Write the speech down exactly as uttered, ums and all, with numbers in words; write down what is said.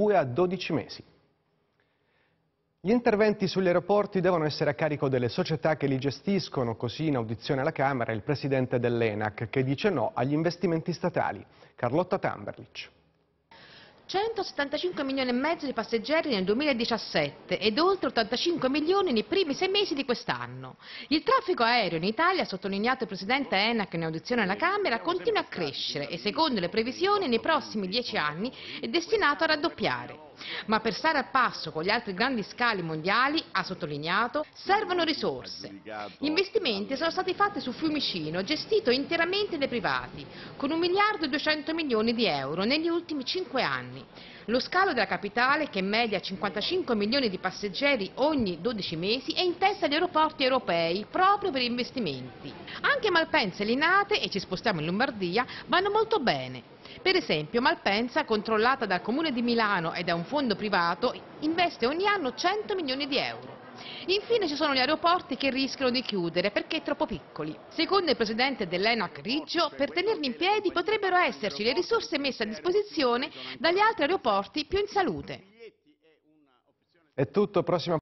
due a dodici mesi. Gli interventi sugli aeroporti devono essere a carico delle società che li gestiscono, così in audizione alla Camera il presidente dell'ENAC che dice no agli investimenti statali. Carlotta Tamberlich. centosettantacinque milioni e mezzo di passeggeri nel duemiladiciassette ed oltre ottantacinque milioni nei primi sei mesi di quest'anno. Il traffico aereo in Italia, ha sottolineato il presidente ENAC in audizione alla Camera, continua a crescere e secondo le previsioni nei prossimi dieci anni è destinato a raddoppiare. Ma per stare al passo con gli altri grandi scali mondiali, ha sottolineato, servono risorse. Gli investimenti sono stati fatti su Fiumicino, gestito interamente dai privati, con un miliardo e duecento milioni di euro negli ultimi cinque anni. Lo scalo della capitale, che media cinquantacinque milioni di passeggeri ogni dodici mesi, è in testa agli aeroporti europei proprio per investimenti. Anche Malpensa e Linate, e ci spostiamo in Lombardia, vanno molto bene. Per esempio Malpensa, controllata dal Comune di Milano e da un fondo privato, investe ogni anno cento milioni di euro. Infine ci sono gli aeroporti che rischiano di chiudere perché troppo piccoli. Secondo il presidente dell'ENAC Riggio, per tenerli in piedi potrebbero esserci le risorse messe a disposizione dagli altri aeroporti più in salute. È tutto, prossima